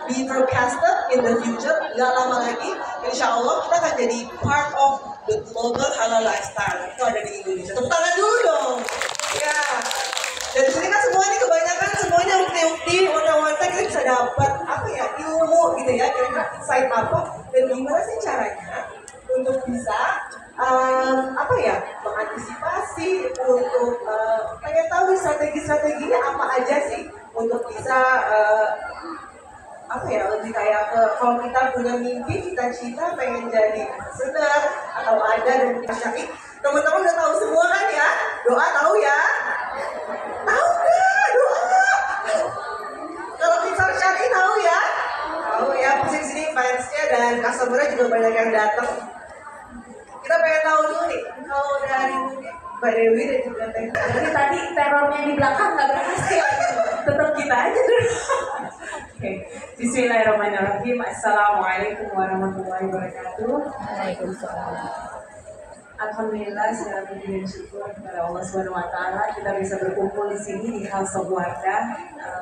be broadcasted in the future. Gak lama lagi, insya Allah kita akan jadi part of the global halal lifestyle. Itu ada di Indonesia. Tepuk tangan dulu dong. Ya. Dari sini kan semua ini kebanyakan semuanya ukti-ukti, warna-warna kita bisa dapat apa ya, ilmu gitu ya, kira-kira insight apa dan gimana sih caranya untuk bisa apa ya, mengantisipasi untuk pengen tahu strategi-strateginya apa aja sih untuk bisa apa ya, lebih kayak kalau kita punya mimpi, cita-cita pengen jadi entrepreneur atau ada dan syar'i, teman-teman udah tahu semua kan ya, doa tahu ya. Tahu nggak doa? Kalau kita syar'i tahu ya? Tahu ya, pusing sini fansnya dan customer-nya juga banyak yang datang. Kita pengen tahu dulu nih, kalau dari Mbak Dewi dan juga Teh. Jadi tadi terornya di belakang nggak berhasil, tetap kita aja dulu. Oke, Bismillahirrahmanirrahim. Assalamualaikum warahmatullahi wabarakatuh. Waalaikumsalam. Alhamdulillah, segala puji dan syukur kepada Allah Subhanahu Wa Taala kita bisa berkumpul di sini di House of Wardah.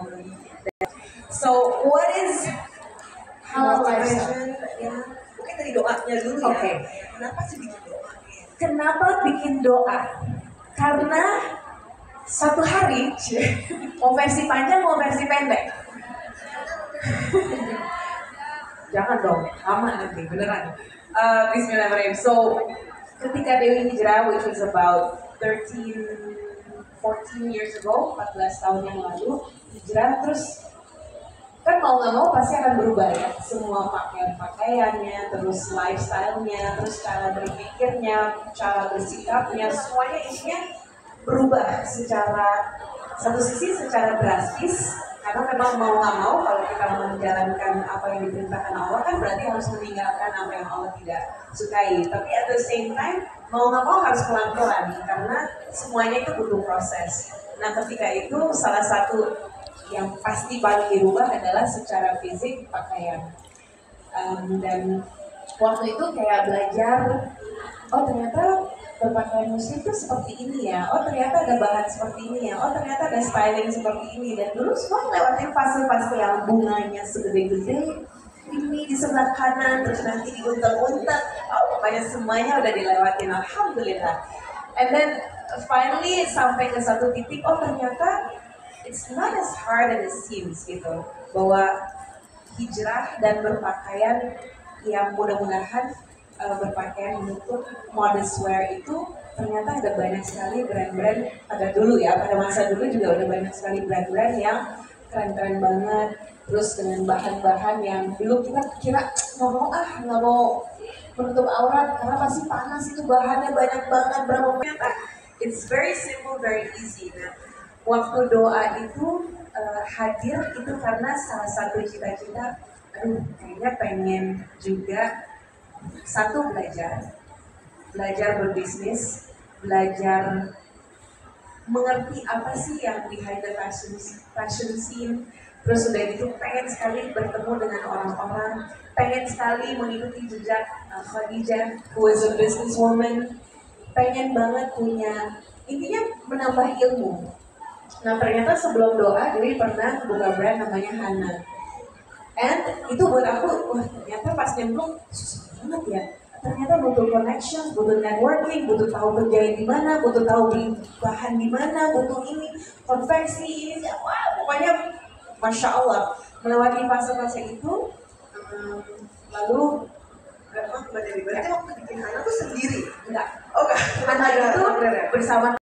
So, what is halal lifestyle? Ya, mungkin dari doanya dulu ya. Oke. Kenapa sih bikin doa? Kenapa bikin doa? Karena suatu hari, mau versi panjang mau versi pendek. Jangan dong, lama nanti beneran. Bismillahirrahmanirrahim. So, ketika Dewi hijrah, which was about 14 years ago, 14 tahun yang lalu, hijrah, terus kan mau nggak mau pasti akan berubah ya, semua pakaiannya, terus lifestyle-nya, terus cara berpikirnya, cara bersikapnya, semuanya isinya berubah secara, satu sisi secara drastis, karena memang mau nggak mau kalau kita menjalankan apa yang diperintahkan Allah kan berarti harus meninggalkan apa yang Allah tidak sukai. Tapi at the same time mau nggak mau harus pelan-pelan karena semuanya itu butuh proses. Nah ketika itu salah satu yang pasti paling dirubah adalah secara fisik pakaian. Dan waktu itu kayak belajar, oh ternyata berpakaian muslim itu seperti ini ya, oh ternyata ada bahan seperti ini ya, oh ternyata ada styling seperti ini. Dan dulu semua lewatin fase-fase yang bunganya segede-gede, ini di sebelah kanan, terus nanti diuntel-untel, oh pokoknya semuanya udah dilewatin, alhamdulillah. And then finally sampai ke satu titik, oh ternyata it's not as hard as it seems gitu, bahwa hijrah dan berpakaian yang mudah-mudahan berpakaian menutup modest wear itu ternyata ada banyak sekali brand-brand pada dulu ya, pada masa dulu juga udah banyak sekali brand-brand yang keren-keren banget, terus dengan bahan-bahan yang dulu kita kira nggak mau menutup aurat karena pasti panas, itu bahannya banyak banget, berapa ternyata it's very simple, very easy. Nah, waktu doa itu hadir itu karena salah satu cita-cita, kayaknya pengen juga satu belajar berbisnis, belajar mengerti apa sih yang behind the fashion scene, terus udah gitu pengen sekali bertemu dengan orang-orang, pengen sekali mengikuti jejak Khadijah who is a businesswoman, pengen banget punya, intinya menambah ilmu. Nah ternyata sebelum doa Dewi pernah buka brand namanya Hana, and itu buat aku, wah ternyata pas nyemplung susah banget ya. Ternyata butuh connection, butuh networking, butuh tahu kerjain di mana, butuh tahu beli bahan di mana, butuh ini konveksi ini, wah pokoknya masya Allah melewati fase-fase itu. Lalu Berarti waktu bikin Hana tuh sendiri? enggak, Oh enggak, Hana itu bersama